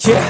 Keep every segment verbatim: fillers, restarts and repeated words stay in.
Yeah.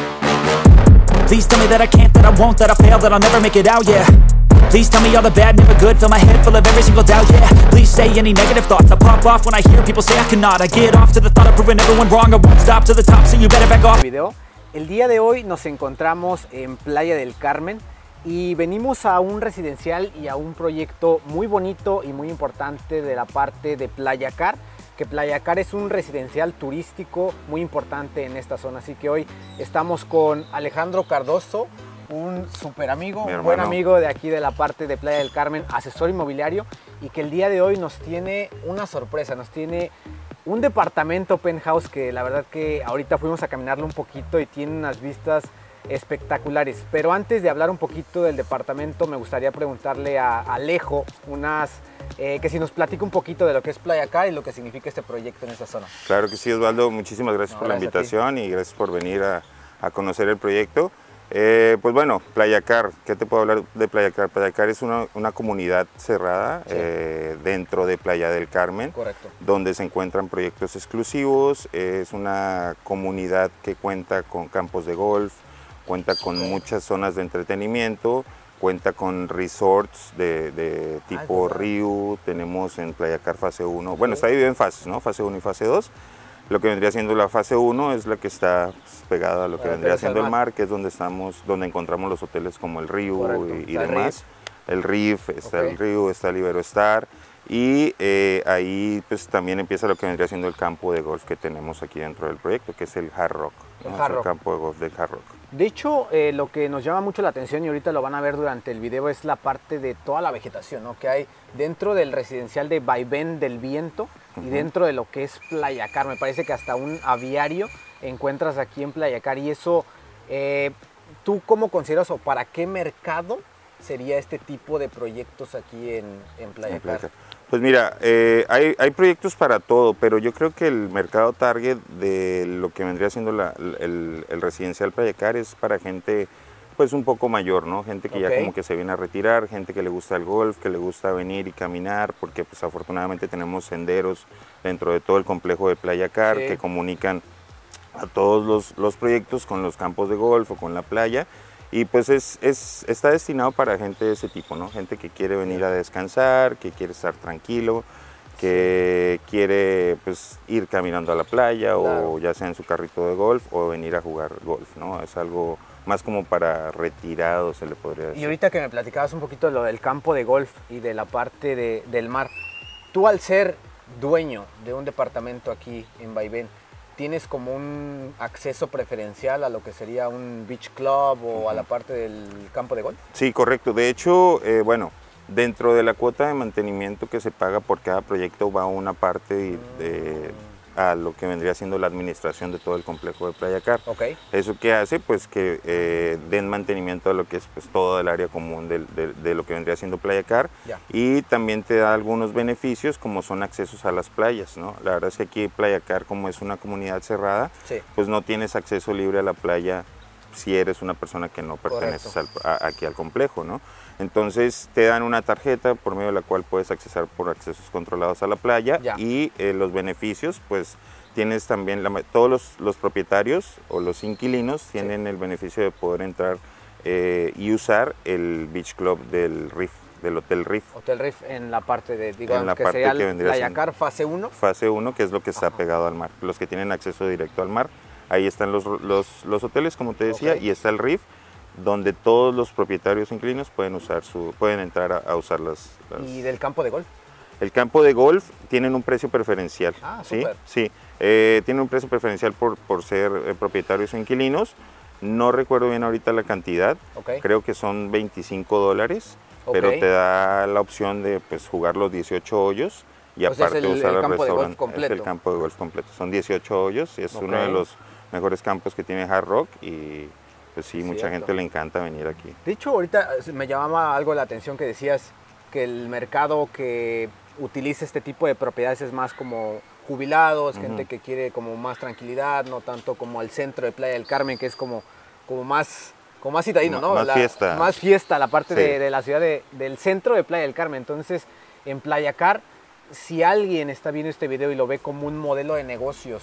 Please tell me that I can't, that I won't, that I fail, that I'll never make it out, yeah. Please tell me all the bad, never good, fill my head full of every single doubt, yeah. Please say any negative thoughts, I pop off when I hear people say I cannot. I get off to the thought of proving everyone wrong, I won't stop to the top, so you better back off. Video. El día de hoy nos encontramos en Playa del Carmen y venimos a un residencial y a un proyecto muy bonito y muy importante de la parte de Playa Car, que Playa Car es un residencial turístico muy importante en esta zona. Así que hoy estamos con Alejandro Cardoso, un súper amigo, un buen amigo de aquí de la parte de Playa del Carmen, asesor inmobiliario, y que el día de hoy nos tiene una sorpresa, nos tiene un departamento penthouse que la verdad que ahorita fuimos a caminarlo un poquito y tiene unas vistas espectaculares. Pero antes de hablar un poquito del departamento, me gustaría preguntarle a Alejo unas, eh, que si nos platica un poquito de lo que es Playa Car y lo que significa este proyecto en esta zona. Claro que sí, Osvaldo, muchísimas gracias no, por gracias la invitación y gracias por venir a, a conocer el proyecto. Eh, pues bueno, Playa Car, ¿qué te puedo hablar de Playa Car? Playa Car es una, una comunidad cerrada, sí. eh, dentro de Playa del Carmen. Correcto. Donde se encuentran proyectos exclusivos. Es una comunidad que cuenta con campos de golf, cuenta con okay. muchas zonas de entretenimiento, cuenta con resorts de, de tipo Ay, Río. Tenemos en Playa Car fase uno, okay. bueno, está dividido en fases, ¿no? Fase uno y fase dos. Lo que vendría siendo la fase uno es la que está pues, pegada a lo que bueno, vendría siendo el mar, que es donde estamos, donde encontramos los hoteles como el Río Correcto. y, y demás. El Reef, está okay. el Río, está el Iberostar y eh, ahí pues también empieza lo que vendría siendo el campo de golf que tenemos aquí dentro del proyecto, que es el Hard Rock, el, ¿no? Hard Rock. el campo de golf del Hard Rock. De hecho, eh, lo que nos llama mucho la atención y ahorita lo van a ver durante el video es la parte de toda la vegetación, ¿no? que hay dentro del residencial de Vaivén del Viento uh-huh. y dentro de lo que es Playa Car. Me parece que hasta un aviario encuentras aquí en Playa Car y eso, eh, ¿tú cómo consideras o para qué mercado sería este tipo de proyectos aquí en, en Playa Car? Pues mira, eh, hay, hay proyectos para todo, pero yo creo que el mercado target de lo que vendría siendo la, el, el residencial Playa Car es para gente pues un poco mayor, ¿no? Gente que okay. ya como que se viene a retirar, gente que le gusta el golf, que le gusta venir y caminar, porque pues afortunadamente tenemos senderos dentro de todo el complejo de Playa Car sí. que comunican a todos los, los proyectos con los campos de golf o con la playa. Y pues es, es, está destinado para gente de ese tipo, ¿no? Gente que quiere venir a descansar, que quiere estar tranquilo, que quiere pues ir caminando a la playa claro. o ya sea en su carrito de golf o venir a jugar golf, ¿no? Es algo más como para retirados, se le podría decir. Y ahorita que me platicabas un poquito de lo del campo de golf y de la parte de, del mar, tú al ser dueño de un departamento aquí en Vaivén, ¿tienes como un acceso preferencial a lo que sería un beach club o uh-huh. a la parte del campo de golf? Sí, correcto. De hecho, eh, bueno, dentro de la cuota de mantenimiento que se paga por cada proyecto va una parte de, de, a lo que vendría siendo la administración de todo el complejo de Playa Car. Okay. ¿Eso qué hace? Pues que eh, den mantenimiento a lo que es pues, todo el área común de, de, de lo que vendría siendo Playa Car ya. Y también te da algunos beneficios como son accesos a las playas, ¿no? La verdad es que aquí Playa Car, como es una comunidad cerrada, sí. pues no tienes acceso libre a la playa si eres una persona que no perteneces al, a, aquí al complejo, ¿no? Entonces te dan una tarjeta por medio de la cual puedes accesar por accesos controlados a la playa ya. y eh, los beneficios, pues tienes también, la, todos los, los propietarios o los inquilinos tienen sí. el beneficio de poder entrar eh, y usar el beach club del Reef, del Hotel Reef. Hotel Reef en la parte de, digamos, en la que parte sería que Playa Car fase uno. Fase uno, que es lo que está Ajá. pegado al mar, los que tienen acceso directo al mar. Ahí están los, los, los hoteles, como te decía, okay. y está el Reef, donde todos los propietarios inquilinos pueden usar su, pueden entrar a, a usar las, las... ¿Y del campo de golf? El campo de golf tienen un precio preferencial. Ah, ¿sí? súper. Sí, eh, tiene un precio preferencial por, por ser eh, propietarios o inquilinos. No recuerdo bien ahorita la cantidad, okay. creo que son veinticinco dólares, okay. pero te da la opción de pues, jugar los dieciocho hoyos y pues aparte es el, usar el el campo restaurante. De golf completo. Es el campo de golf completo. Son dieciocho hoyos y es okay. uno de los mejores campos que tiene Hard Rock y pues sí, sí mucha cierto. gente le encanta venir aquí. De hecho, ahorita me llamaba algo la atención que decías que el mercado que utiliza este tipo de propiedades es más como jubilados, uh-huh. gente que quiere como más tranquilidad, no tanto como al centro de Playa del Carmen, que es como, como más como más citadino, ¿no? Más la, fiesta. Más fiesta, la parte sí. de, de la ciudad de, del centro de Playa del Carmen. Entonces, en Playa Car, si alguien está viendo este video y lo ve como un modelo de negocios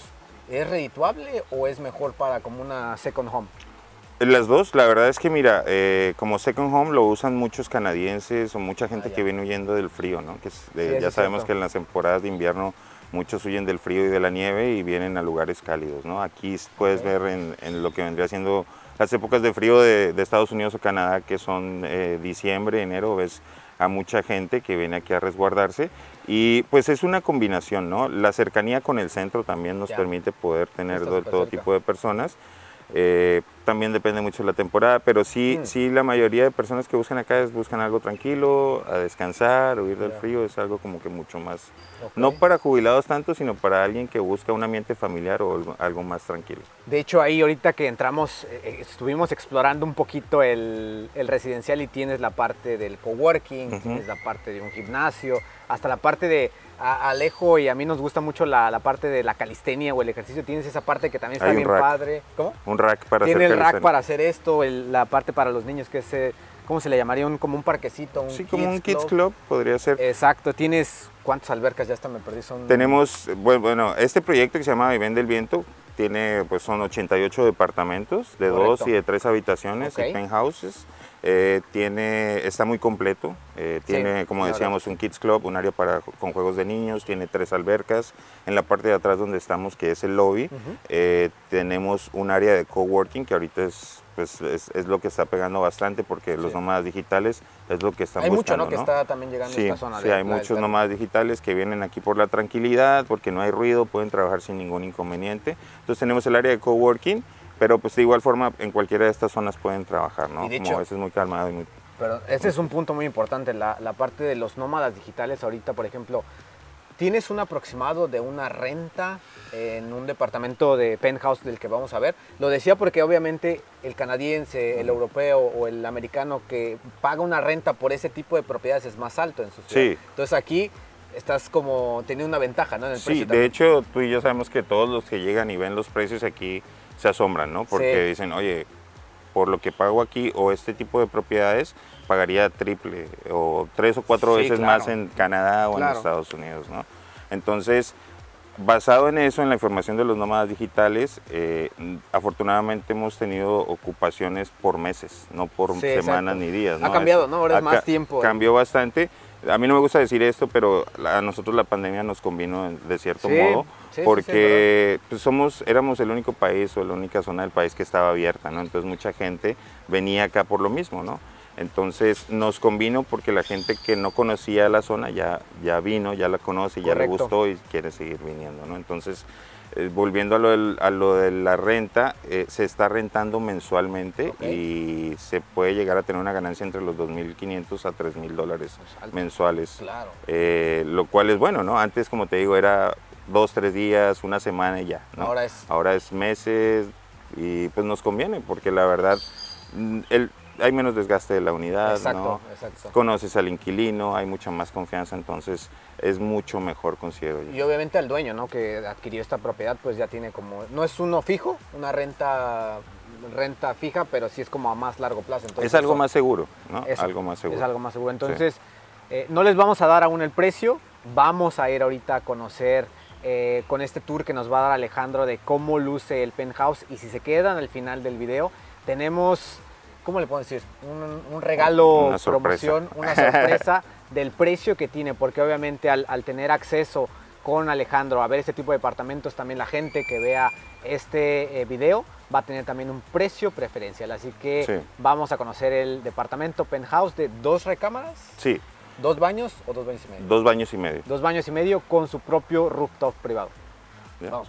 ¿Es redituable o es mejor para como una second home? Las dos, la verdad es que mira, eh, como second home lo usan muchos canadienses o mucha gente ah, que viene huyendo del frío, ¿no? Que es, eh, sí, ya es sabemos cierto. que en las temporadas de invierno muchos huyen del frío y de la nieve y vienen a lugares cálidos, ¿no? Aquí puedes okay. ver en, en lo que vendría siendo las épocas de frío de, de Estados Unidos o Canadá, que son eh, diciembre, enero, ves a mucha gente que viene aquí a resguardarse y pues es una combinación, ¿no? La cercanía con el centro también nos ya. permite poder tener todo, todo tipo de personas. Eh, también depende mucho de la temporada, pero sí, mm. sí la mayoría de personas que buscan acá es, buscan algo tranquilo, a descansar, huir del yeah. frío, es algo como que mucho más, okay. no para jubilados tanto, sino para alguien que busca un ambiente familiar o algo, algo más tranquilo. De hecho, ahí ahorita que entramos, eh, estuvimos explorando un poquito el, el residencial y tienes la parte del coworking, uh-huh. tienes la parte de un gimnasio, hasta la parte de a Alejo y a mí nos gusta mucho la, la parte de la calistenia o el ejercicio. Tienes esa parte que también está Hay bien rack. padre. ¿Cómo? Un rack para Tiene hacer el calistenia. rack para hacer esto, el, la parte para los niños que es, eh, ¿cómo se le llamaría? Un, como un parquecito, un Sí, kids como un kids club. club podría ser. Exacto. ¿Tienes cuántas albercas? Ya hasta me perdí. Son... Tenemos, bueno, este proyecto que se llama Vivienda del Viento tiene, pues son ochenta y ocho departamentos de Correcto. dos y de tres habitaciones, okay. y penthouses. Eh, tiene, está muy completo, eh, tiene, sí, como decíamos, un kids club, un área para, con juegos de niños, tiene tres albercas. En la parte de atrás donde estamos, que es el lobby, uh-huh. eh, tenemos un área de coworking que ahorita es, pues, es, es lo que está pegando bastante porque sí. los nómadas digitales es lo que están hay buscando. Hay mucho, ¿no? ¿no? Que está también llegando sí, a esta zona. Sí, de, hay muchos nómadas digitales que vienen aquí por la tranquilidad, porque no hay ruido, pueden trabajar sin ningún inconveniente. Entonces tenemos el área de coworking, pero pues de igual forma en cualquiera de estas zonas pueden trabajar, ¿no? Y de Como hecho, a veces muy calmado y muy... Pero ese es un punto muy importante, la, la parte de los nómadas digitales ahorita, por ejemplo, ¿tienes un aproximado de una renta en un departamento de penthouse del que vamos a ver? Lo decía porque obviamente el canadiense, el europeo o el americano que paga una renta por ese tipo de propiedades es más alto en su ciudad. Sí. Entonces aquí estás como teniendo una ventaja, ¿no? En el sí, precio de también. hecho tú y yo sabemos que todos los que llegan y ven los precios aquí se asombran, ¿no? Porque sí. dicen, oye, por lo que pago aquí o este tipo de propiedades, pagaría triple o tres o cuatro sí, veces claro. más en Canadá o claro. en Estados Unidos, ¿no? Entonces, basado en eso, en la información de los nómadas digitales, eh, afortunadamente hemos tenido ocupaciones por meses, no por sí, semanas exacto. ni días. Ha ¿no? cambiado, ¿no? Ahora es más ca tiempo. Cambió bastante. A mí no me gusta decir esto, pero a nosotros la pandemia nos convino de cierto sí, modo, sí, porque sí, sí, pues somos, éramos el único país o la única zona del país que estaba abierta, ¿no? Entonces mucha gente venía acá por lo mismo, ¿no? Entonces nos convino porque la gente que no conocía la zona ya, ya vino, ya la conoce, ya Correcto. le gustó y quiere seguir viniendo, ¿no? Entonces, eh, volviendo a lo, del, a lo de la renta, eh, se está rentando mensualmente okay. y se puede llegar a tener una ganancia entre los dos mil quinientos a tres mil dólares pues mensuales, claro. eh, lo cual es bueno, ¿no? Antes, como te digo, era dos, tres días, una semana y ya, ¿no? Ahora es... Ahora es meses y pues nos conviene porque la verdad, el... hay menos desgaste de la unidad, exacto, ¿no? exacto. Conoces al inquilino, hay mucha más confianza, entonces es mucho mejor, considero yo. Y obviamente al dueño, ¿no? Que adquirió esta propiedad, pues ya tiene como, no es uno fijo, una renta, renta fija, pero sí es como a más largo plazo. Entonces, es algo eso, más seguro, ¿no? Eso, algo más seguro. Es algo más seguro. Entonces, sí. eh, no les vamos a dar aún el precio, vamos a ir ahorita a conocer eh, con este tour que nos va a dar Alejandro de cómo luce el penthouse y si se quedan al final del video, tenemos... ¿Cómo le puedo decir? Un, un regalo, una promoción, una sorpresa del precio que tiene, porque obviamente al, al tener acceso con Alejandro a ver este tipo de departamentos, también la gente que vea este eh, video va a tener también un precio preferencial. Así que sí. vamos a conocer el departamento penthouse de dos recámaras. Sí. ¿Dos baños o dos baños y medio? Dos baños y medio. Dos baños y medio con su propio rooftop privado. ¿Ya? Vamos.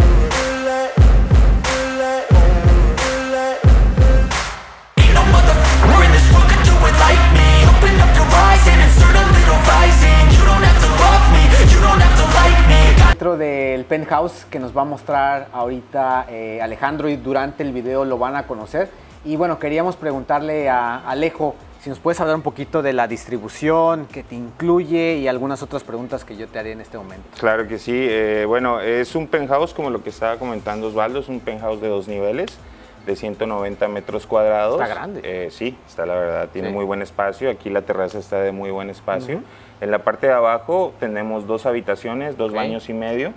Dentro del penthouse que nos va a mostrar ahorita eh, Alejandro y durante el video lo van a conocer. Y bueno, queríamos preguntarle a Alejo si nos puedes hablar un poquito de la distribución que te incluye y algunas otras preguntas que yo te haré en este momento. Claro que sí. Eh, bueno, es un penthouse como lo que estaba comentando Osvaldo, es un penthouse de dos niveles de ciento noventa metros cuadrados. Está grande. Eh, sí, está la verdad, tiene sí. muy buen espacio. Aquí la terraza está de muy buen espacio. Uh-huh. En la parte de abajo tenemos dos habitaciones, dos okay. baños y medio.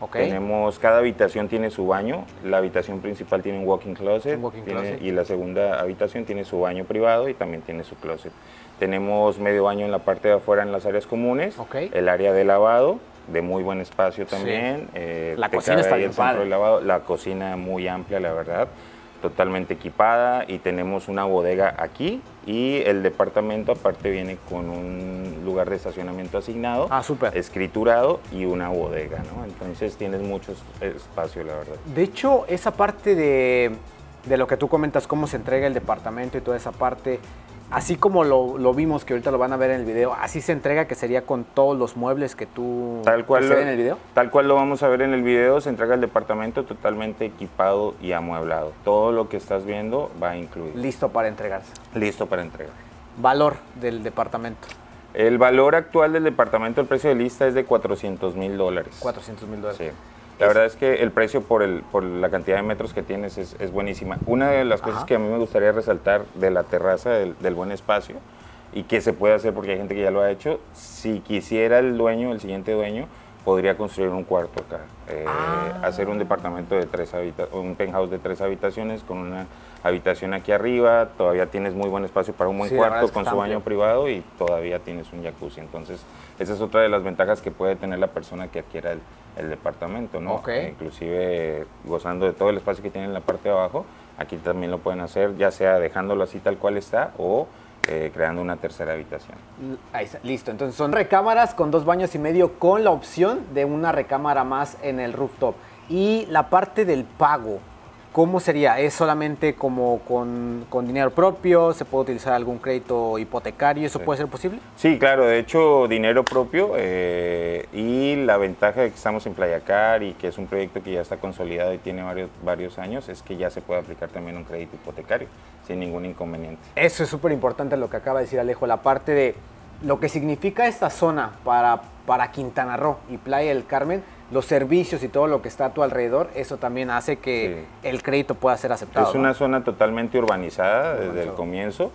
Okay. Tenemos, cada habitación tiene su baño, la habitación principal tiene un walk-in closet, Un walk-in tiene, closet. y la segunda habitación tiene su baño privado y también tiene su closet. Tenemos medio baño en la parte de afuera en las áreas comunes, Okay. el área de lavado, de muy buen espacio también. Sí. Eh, La te cocina cabe está ahí bien el centro padre. de lavado, la cocina muy amplia, la verdad, totalmente equipada, y tenemos una bodega aquí, y el departamento aparte viene con un lugar de estacionamiento asignado, Ah, súper. escriturado, y una bodega, ¿no? Entonces tienes mucho espacio, la verdad. De hecho, esa parte de, de lo que tú comentas, cómo se entrega el departamento y toda esa parte, así como lo, lo vimos, que ahorita lo van a ver en el video, así se entrega, que sería con todos los muebles que tú Tal cual, que se lo, ven en el video. tal cual lo vamos a ver en el video, se entrega el departamento totalmente equipado y amueblado. Todo lo que estás viendo va incluido. Listo para entregarse. Listo para entregar. Valor del departamento, El valor actual del departamento, el precio de lista es de cuatrocientos mil dólares. cuatrocientos mil dólares. Sí. La verdad es que el precio por, el, por la cantidad de metros que tienes es, es buenísima. Una de las cosas Ajá. que a mí me gustaría resaltar de la terraza, del, del buen espacio, y que se puede hacer porque hay gente que ya lo ha hecho, si quisiera el dueño, el siguiente dueño, podría construir un cuarto acá. Eh, Ah. Hacer un departamento de tres habitaciones, un penthouse de tres habitaciones con una habitación aquí arriba, todavía tienes muy buen espacio para un buen Sí, la verdad cuarto es que con está su baño amplio. privado, y todavía tienes un jacuzzi. Entonces, esa es otra de las ventajas que puede tener la persona que adquiera el, el departamento, ¿no? Ok. Eh, inclusive gozando de todo el espacio que tiene en la parte de abajo, aquí también lo pueden hacer, ya sea dejándolo así tal cual está, o eh, creando una tercera habitación. Ahí está, listo. Entonces son recámaras con dos baños y medio, con la opción de una recámara más en el rooftop. Y la parte del pago, ¿cómo sería? ¿Es solamente como con, con dinero propio? ¿Se puede utilizar algún crédito hipotecario? ¿Eso Sí. puede ser posible? Sí, claro, de hecho dinero propio, eh, y la ventaja de que estamos en Playacar y que es un proyecto que ya está consolidado y tiene varios, varios años, es que ya se puede aplicar también un crédito hipotecario sin ningún inconveniente. Eso es súper importante lo que acaba de decir Alejo, la parte de lo que significa esta zona para, para Quintana Roo y Playa del Carmen, los servicios y todo lo que está a tu alrededor, eso también hace que Sí. el crédito pueda ser aceptado. Es ¿no? una zona totalmente urbanizada desde el Urbanizado. comienzo,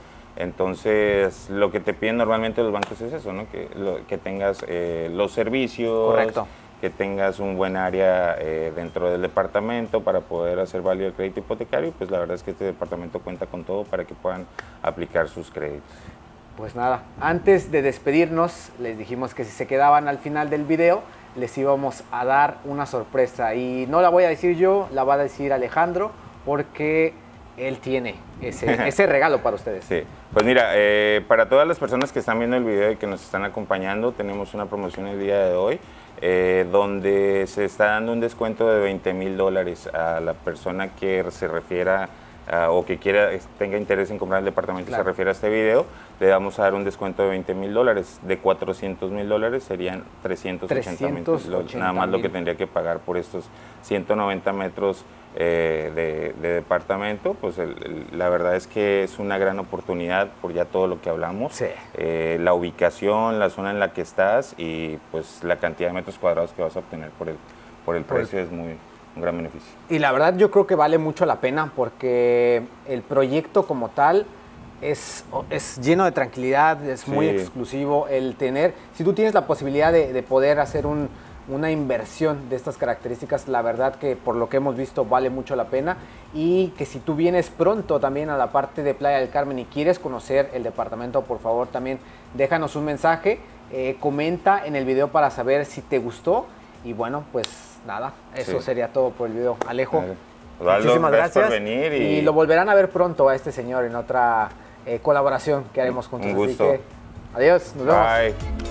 entonces lo que te piden normalmente los bancos es eso, ¿no? Que, lo- que tengas eh, los servicios, Correcto. que tengas un buen área eh, dentro del departamento para poder hacer válido el crédito hipotecario. Pues la verdad es que este departamento cuenta con todo para que puedan aplicar sus créditos. Pues nada, antes de despedirnos, les dijimos que si se quedaban al final del video, les íbamos a dar una sorpresa. Y no la voy a decir yo, la va a decir Alejandro, porque él tiene ese, ese regalo para ustedes. Sí, pues mira, eh, para todas las personas que están viendo el video y que nos están acompañando, tenemos una promoción el día de hoy, eh, donde se está dando un descuento de veinte mil dólares a la persona que se refiera uh, o que quiera, tenga interés en comprar el departamento. Claro. Se refiere a este video, le vamos a dar un descuento de veinte mil dólares. De cuatrocientos mil dólares serían trescientos ochenta mil dólares, nada más lo que tendría que pagar por estos ciento noventa metros eh, de, de departamento. Pues el, el, la verdad es que es una gran oportunidad por ya todo lo que hablamos. Sí. Eh, la ubicación, la zona en la que estás y pues la cantidad de metros cuadrados que vas a obtener por el, por el Por el- precio es muy, un gran beneficio. Y la verdad yo creo que vale mucho la pena porque el proyecto como tal es, es lleno de tranquilidad, es muy Sí. exclusivo. El tener, si tú tienes la posibilidad de, de poder hacer un, una inversión de estas características, la verdad que por lo que hemos visto vale mucho la pena. Y que si tú vienes pronto también a la parte de Playa del Carmen y quieres conocer el departamento, por favor también déjanos un mensaje, eh, comenta en el video para saber si te gustó. Y bueno, pues nada, eso Sí. sería todo por el video. Alejo, Vale. Osvaldo, muchísimas gracias gracias. por venir y- y lo volverán a ver pronto a este señor en otra eh, colaboración que haremos juntos. Un Así gusto. que, adiós, nos vemos. Bye.